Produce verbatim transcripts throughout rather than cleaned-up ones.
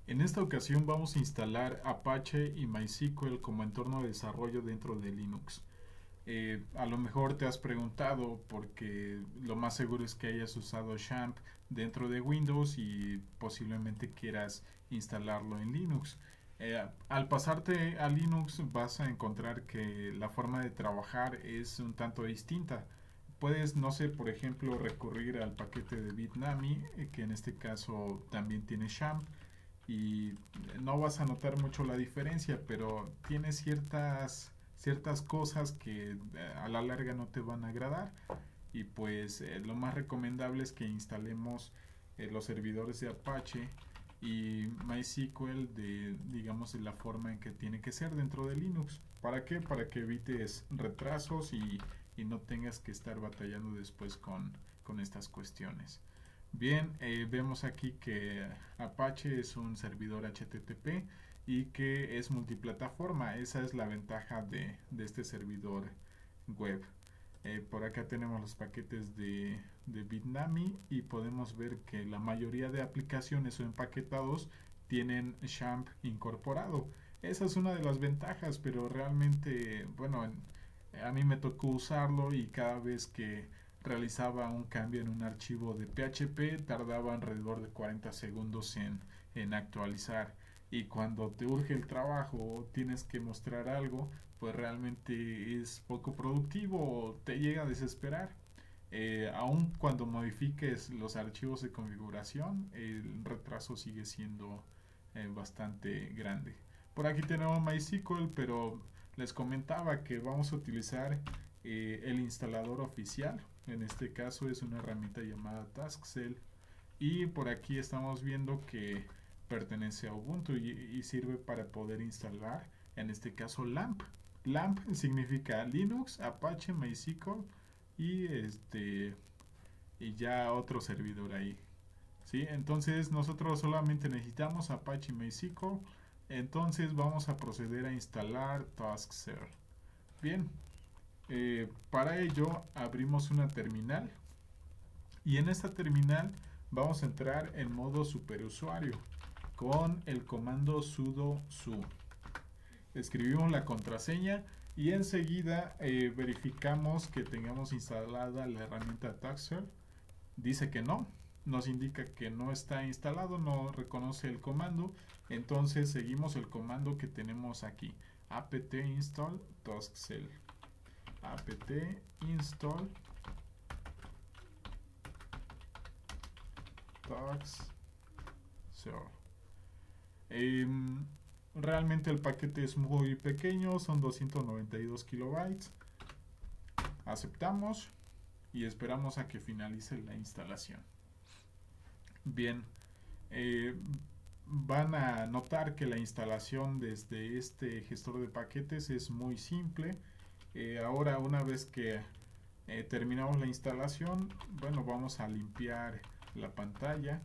En esta ocasión vamos a instalar Apache y MySQL como entorno de desarrollo dentro de Linux. Eh, a lo mejor te has preguntado porque lo más seguro es que hayas usado XAMPP dentro de Windows y posiblemente quieras instalarlo en Linux. Eh, al pasarte a Linux vas a encontrar que la forma de trabajar es un tanto distinta. Puedes, no sé, por ejemplo, recurrir al paquete de Bitnami, eh, que en este caso también tiene XAMPP, y no vas a notar mucho la diferencia, pero tiene ciertas ciertas cosas que eh, a la larga no te van a agradar y pues eh, lo más recomendable es que instalemos eh, los servidores de Apache y MySQL de, digamos, de la forma en que tiene que ser dentro de Linux. ¿Para qué? Para que evites retrasos y, y no tengas que estar batallando después con, con estas cuestiones. Bien, eh, vemos aquí que Apache es un servidor H T T P y que es multiplataforma. Esa es la ventaja de, de este servidor web. Eh, por acá tenemos los paquetes de, de Bitnami y podemos ver que la mayoría de aplicaciones o empaquetados tienen XAMPP incorporado. Esa es una de las ventajas, pero realmente, bueno, en, a mí me tocó usarlo y cada vez que realizaba un cambio en un archivo de P H P tardaba alrededor de cuarenta segundos en, en actualizar, y cuando te urge el trabajo o tienes que mostrar algo, pues realmente es poco productivo o te llega a desesperar. Eh, aun cuando modifiques los archivos de configuración, el retraso sigue siendo eh, bastante grande. Por aquí tenemos MySQL, pero les comentaba que vamos a utilizar eh, el instalador oficial. En este caso es una herramienta llamada TaskCell. Y por aquí estamos viendo que pertenece a Ubuntu y, y sirve para poder instalar, en este caso, LAMP. LAMP significa Linux, Apache, MySQL y este y ya otro servidor ahí. ¿Sí? Entonces nosotros solamente necesitamos Apache y MySQL. Entonces vamos a proceder a instalar TaskCell. Bien, eh, para ello abrimos una terminal y en esta terminal vamos a entrar en modo superusuario con el comando sudo su. Escribimos la contraseña y enseguida eh, verificamos que tengamos instalada la herramienta TaskCell. Dice que no, nos indica que no está instalado, no reconoce el comando. Entonces seguimos el comando que tenemos aquí: apt install TaskCell. apt install TaskCell. Eh, realmente el paquete es muy pequeño, son doscientos noventa y dos kilobytes. Aceptamos y esperamos a que finalice la instalación. Bien, eh, van a notar que la instalación desde este gestor de paquetes es muy simple. Eh, ahora, una vez que eh, terminamos la instalación, bueno, vamos a limpiar la pantalla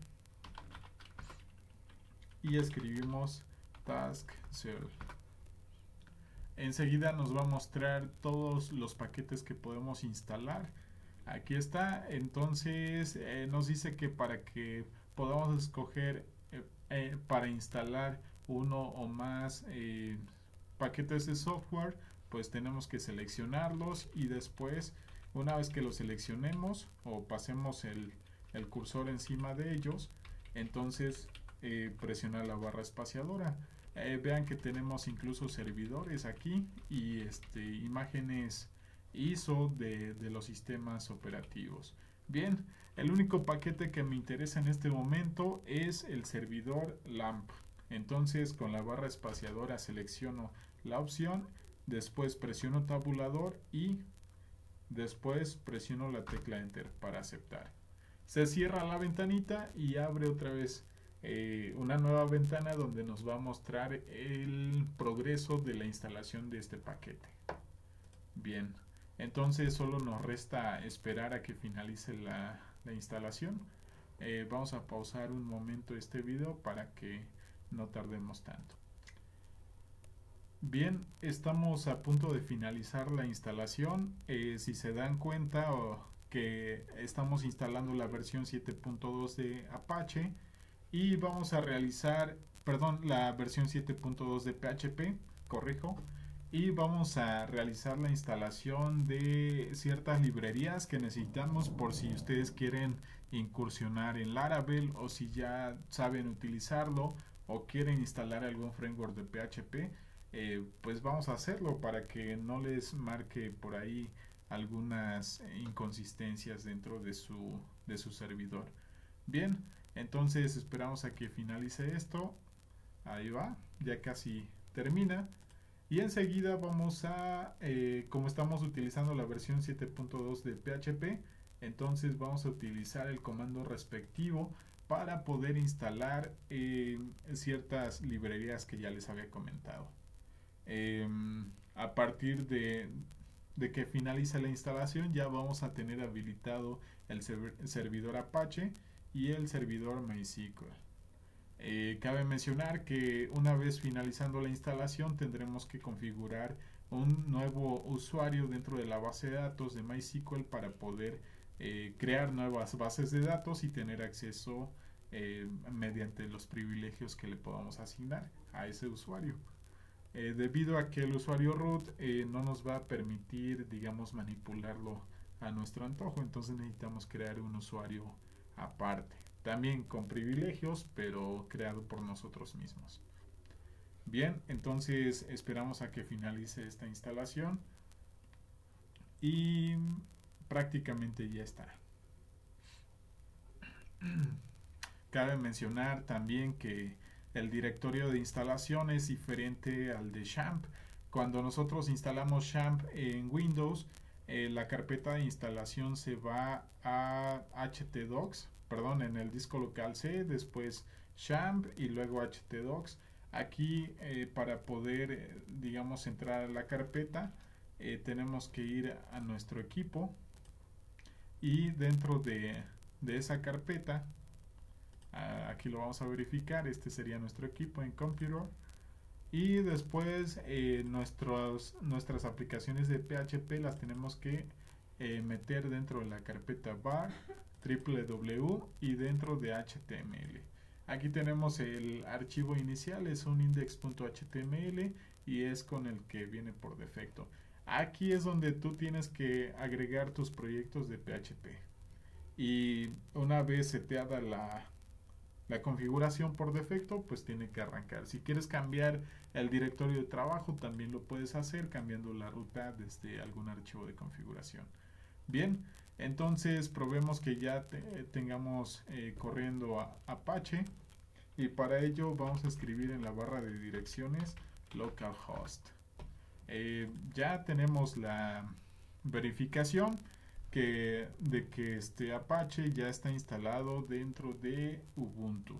y escribimos TaskCell. Enseguida nos va a mostrar todos los paquetes que podemos instalar. Aquí está. Entonces eh, nos dice que para que podamos escoger eh, eh, para instalar uno o más eh, paquetes de software, pues tenemos que seleccionarlos y después, una vez que los seleccionemos o pasemos el, el cursor encima de ellos, entonces eh, presionar la barra espaciadora. Eh, vean que tenemos incluso servidores aquí y este, imágenes I S O de, de los sistemas operativos. Bien, el único paquete que me interesa en este momento es el servidor LAMP. Entonces con la barra espaciadora selecciono la opción, después presiono tabulador y después presiono la tecla Enter para aceptar. Se cierra la ventanita y abre otra vez eh, una nueva ventana donde nos va a mostrar el progreso de la instalación de este paquete. Bien, entonces solo nos resta esperar a que finalice la, la instalación. Eh, vamos a pausar un momento este video para que no tardemos tanto. Bien, estamos a punto de finalizar la instalación. Eh, si se dan cuenta oh, que estamos instalando la versión siete punto dos de Apache y vamos a realizar perdón, la versión siete punto dos de P H P, corrijo, y vamos a realizar la instalación de ciertas librerías que necesitamos por si ustedes quieren incursionar en Laravel o si ya saben utilizarlo o quieren instalar algún framework de P H P, eh, pues vamos a hacerlo para que no les marque por ahí algunas inconsistencias dentro de su, de su servidor. Bien, entonces esperamos a que finalice esto. Ahí va, ya casi termina. Y enseguida vamos a, eh, como estamos utilizando la versión siete punto dos de P H P, entonces vamos a utilizar el comando respectivo para poder instalar eh, ciertas librerías que ya les había comentado. Eh, a partir de, de que finalice la instalación ya vamos a tener habilitado el servidor Apache y el servidor MySQL. Eh, cabe mencionar que una vez finalizando la instalación tendremos que configurar un nuevo usuario dentro de la base de datos de MySQL para poder eh, crear nuevas bases de datos y tener acceso eh, mediante los privilegios que le podamos asignar a ese usuario. Eh, debido a que el usuario root eh, no nos va a permitir, digamos, manipularlo a nuestro antojo, entonces necesitamos crear un usuario aparte, también con privilegios, pero creado por nosotros mismos. Bien, entonces esperamos a que finalice esta instalación y prácticamente ya está. Cabe mencionar también que el directorio de instalación es diferente al de XAMPP. Cuando nosotros instalamos XAMPP en Windows, eh, la carpeta de instalación se va a htdocs, perdón, en el disco local C, después XAMPP y luego htdocs. Aquí eh, para poder, eh, digamos, entrar a la carpeta, eh, tenemos que ir a nuestro equipo y dentro de, de esa carpeta, aquí lo vamos a verificar, este sería nuestro equipo en Computer, y después eh, nuestros, nuestras aplicaciones de P H P las tenemos que eh, meter dentro de la carpeta var www y dentro de H T M L. Aquí tenemos el archivo inicial, es un index.html y es con el que viene por defecto. Aquí es donde tú tienes que agregar tus proyectos de P H P y una vez seteada la La configuración por defecto, pues tiene que arrancar. Si quieres cambiar el directorio de trabajo, también lo puedes hacer cambiando la ruta desde algún archivo de configuración. Bien, entonces probemos que ya te, tengamos eh, corriendo a Apache, y para ello vamos a escribir en la barra de direcciones localhost. Eh, ya tenemos la verificación Que, de que este Apache ya está instalado dentro de Ubuntu.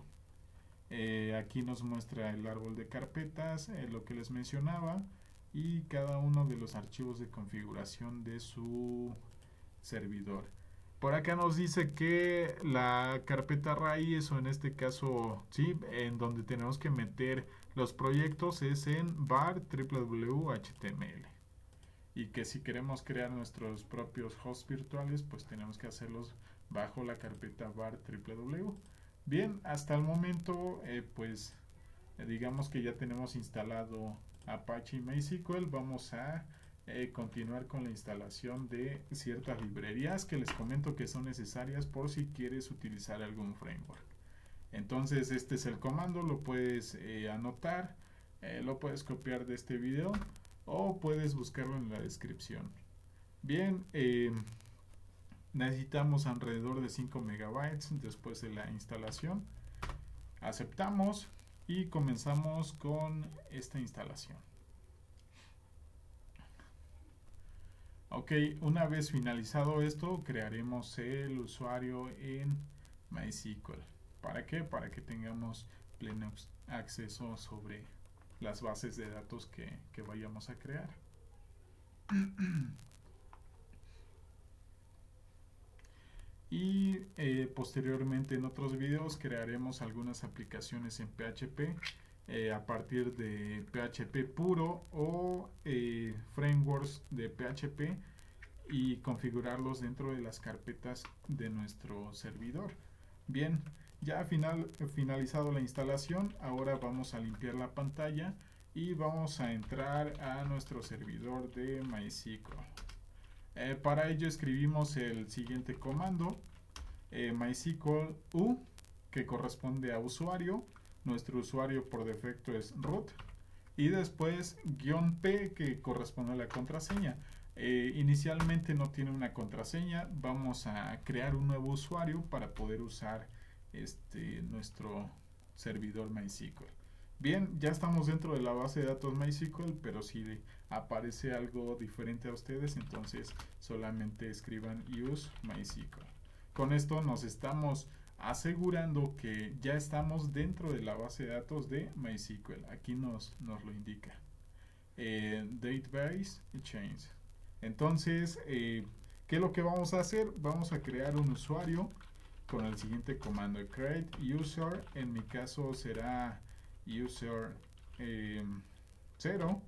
Eh, aquí nos muestra el árbol de carpetas, eh, lo que les mencionaba, y cada uno de los archivos de configuración de su servidor. Por acá nos dice que la carpeta raíz, o en este caso, sí, en donde tenemos que meter los proyectos, es en var www.html. Y que si queremos crear nuestros propios hosts virtuales, pues tenemos que hacerlos bajo la carpeta var www. Bien, hasta el momento, eh, pues eh, digamos que ya tenemos instalado Apache y MySQL. Vamos a eh, continuar con la instalación de ciertas librerías que les comento que son necesarias por si quieres utilizar algún framework. Entonces este es el comando, lo puedes eh, anotar, eh, lo puedes copiar de este video o puedes buscarlo en la descripción. Bien, eh, necesitamos alrededor de cinco megabytes después de la instalación. Aceptamos y comenzamos con esta instalación. Ok, una vez finalizado esto, crearemos el usuario en MySQL. ¿Para qué? Para que tengamos pleno acceso sobre las bases de datos que, que vayamos a crear. Y eh, posteriormente en otros videos crearemos algunas aplicaciones en P H P eh, a partir de P H P puro o eh, frameworks de P H P y configurarlos dentro de las carpetas de nuestro servidor. Bien, Ya final, finalizado la instalación, ahora vamos a limpiar la pantalla y vamos a entrar a nuestro servidor de MySQL. Eh, para ello escribimos el siguiente comando, eh, MySQL U, que corresponde a usuario. Nuestro usuario por defecto es root. Y después guión P, que corresponde a la contraseña. Eh, inicialmente no tiene una contraseña. Vamos a crear un nuevo usuario para poder usar este, nuestro servidor MySQL. Bien, ya estamos dentro de la base de datos MySQL, pero si aparece algo diferente a ustedes, entonces solamente escriban use MySQL. Con esto nos estamos asegurando que ya estamos dentro de la base de datos de MySQL. Aquí nos, nos lo indica. Eh, database change. Entonces, eh, ¿qué es lo que vamos a hacer? Vamos a crear un usuario con el siguiente comando, create user. En mi caso será user cero.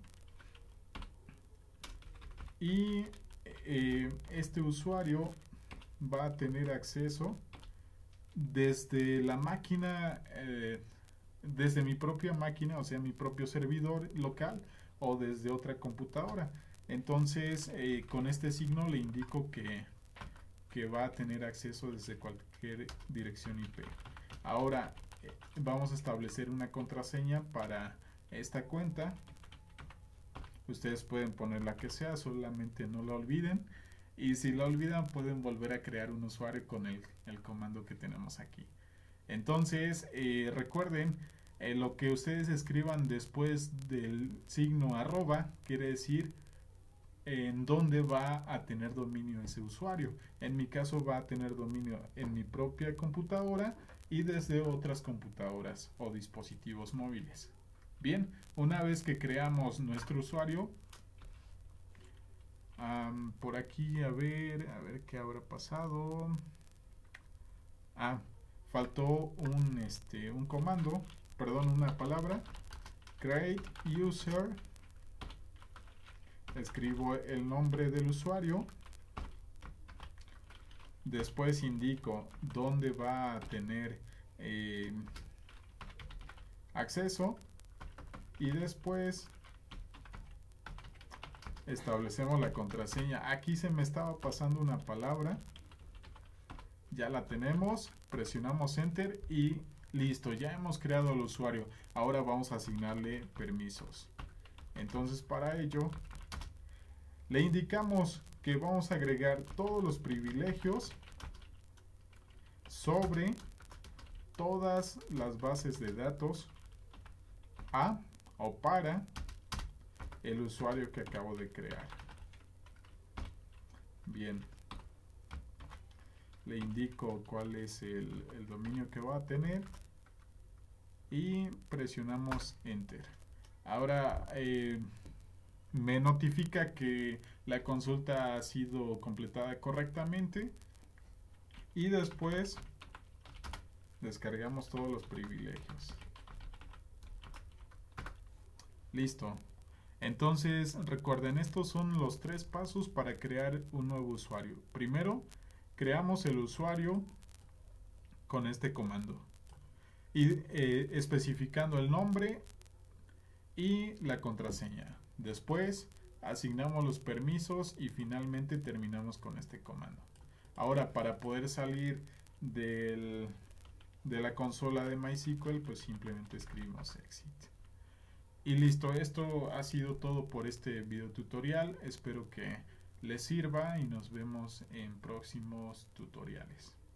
Eh, y eh, este usuario va a tener acceso desde la máquina, eh, desde mi propia máquina, o sea, mi propio servidor local, o desde otra computadora. Entonces, eh, con este signo le indico que, que va a tener acceso desde cualquier dirección I P. Ahora, eh, vamos a establecer una contraseña para esta cuenta. Ustedes pueden poner la que sea, solamente no la olviden. Y si la olvidan, pueden volver a crear un usuario con el, el comando que tenemos aquí. Entonces, eh, recuerden, eh, lo que ustedes escriban después del signo arroba quiere decir en dónde va a tener dominio ese usuario. En mi caso va a tener dominio en mi propia computadora y desde otras computadoras o dispositivos móviles. Bien, una vez que creamos nuestro usuario, Um, por aquí, a ver, a ver qué habrá pasado. Ah, faltó un, este, un comando, perdón, una palabra. Create user. Escribo el nombre del usuario. Después indico dónde va a tener eh, acceso. Y después establecemos la contraseña. Aquí se me estaba pasando una palabra. Ya la tenemos. Presionamos enter y listo. Ya hemos creado el usuario. Ahora vamos a asignarle permisos. Entonces, para ello le indicamos que vamos a agregar todos los privilegios sobre todas las bases de datos a o para el usuario que acabo de crear. Bien, le indico cuál es el, el dominio que va a tener y presionamos enter. Ahora eh, me notifica que la consulta ha sido completada correctamente y después descargamos todos los privilegios. Listo. Entonces, recuerden, estos son los tres pasos para crear un nuevo usuario. Primero, creamos el usuario con este comando y eh, especificando el nombre y la contraseña. Después, asignamos los permisos y finalmente terminamos con este comando. Ahora, para poder salir del, de la consola de MySQL, pues simplemente escribimos exit. Y listo, esto ha sido todo por este video tutorial. Espero que les sirva y nos vemos en próximos tutoriales.